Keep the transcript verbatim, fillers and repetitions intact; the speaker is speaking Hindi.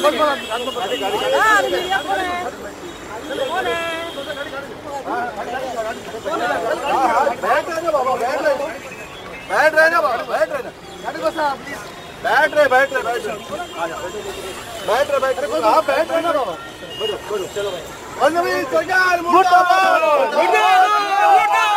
बैठ रहे ना बाबा, बैठ रहे ना, गाड़ी को साहब प्लीज बैठ रहे बैठ रहे बैठ रहे बैठ रहे बैठ रहे आप बैठ रहे ना बाबा, चलो चलो भाई। सरकार मुर्दाबाद।